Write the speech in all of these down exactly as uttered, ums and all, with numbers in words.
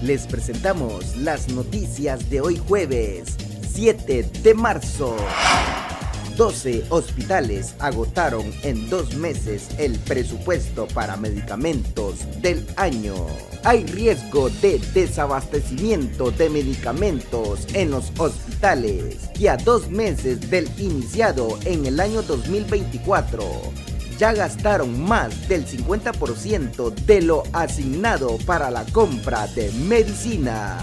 Les presentamos las noticias de hoy jueves, siete de marzo. doce hospitales agotaron en dos meses el presupuesto para medicamentos del año. Hay riesgo de desabastecimiento de medicamentos en los hospitales, que a dos meses del iniciado en el año dos mil veinticuatro, ya gastaron más del cincuenta por ciento de lo asignado para la compra de medicina.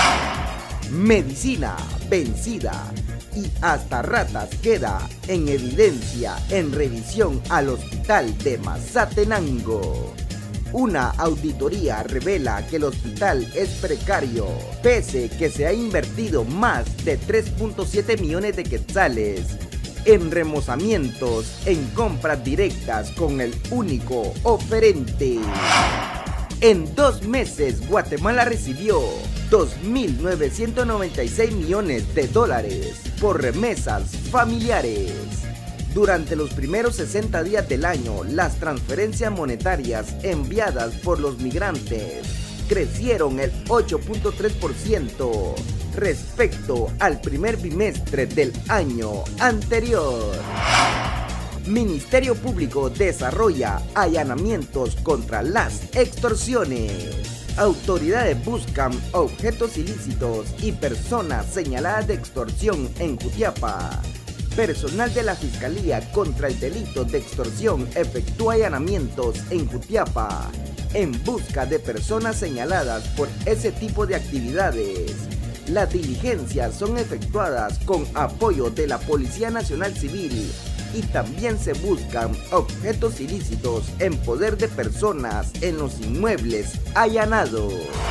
Medicina vencida. Y hasta ratas queda en evidencia en revisión al hospital de Mazatenango. Una auditoría revela que el hospital es precario, pese que se ha invertido más de tres punto siete millones de quetzales en remozamientos en compras directas con el único oferente. En dos meses, Guatemala recibió dos mil novecientos noventa y seis millones de dólares por remesas familiares. Durante los primeros sesenta días del año, las transferencias monetarias enviadas por los migrantes crecieron el ocho punto tres por ciento respecto al primer bimestre del año anterior. Ministerio Público desarrolla allanamientos contra las extorsiones. Autoridades buscan objetos ilícitos y personas señaladas de extorsión en Jutiapa. Personal de la Fiscalía contra el delito de extorsión efectúa allanamientos en Jutiapa en busca de personas señaladas por ese tipo de actividades. Las diligencias son efectuadas con apoyo de la Policía Nacional Civil y también se buscan objetos ilícitos en poder de personas en los inmuebles allanados.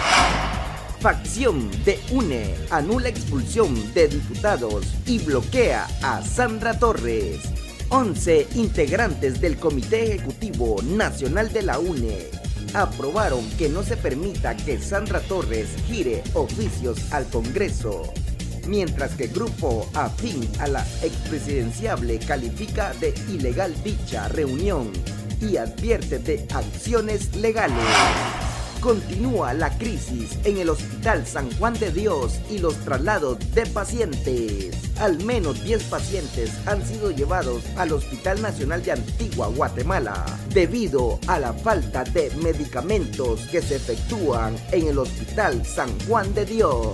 Facción de U N E anula expulsión de diputados y bloquea a Sandra Torres. once integrantes del Comité Ejecutivo Nacional de la U N E aprobaron que no se permita que Sandra Torres gire oficios al Congreso, mientras que el grupo afín a la expresidenciable califica de ilegal dicha reunión y advierte de acciones legales. Continúa la crisis en el Hospital San Juan de Dios y los traslados de pacientes. Al menos diez pacientes han sido llevados al Hospital Nacional de Antigua Guatemala debido a la falta de medicamentos que se efectúan en el Hospital San Juan de Dios.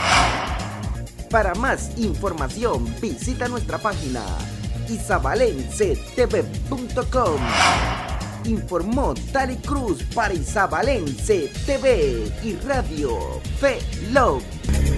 Para más información, visita nuestra página isabalense t v punto com. Informó Tali Cruz para Isabalense T V y Radio Fe Love.